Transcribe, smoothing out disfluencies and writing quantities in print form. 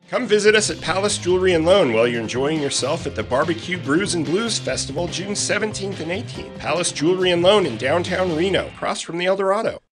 Come visit us at Palace Jewelry and Loan while you're enjoying yourself at the BBQ Brews and Blues Festival June 17th and 18th. Palace Jewelry and Loan in downtown Reno, across from the Eldorado.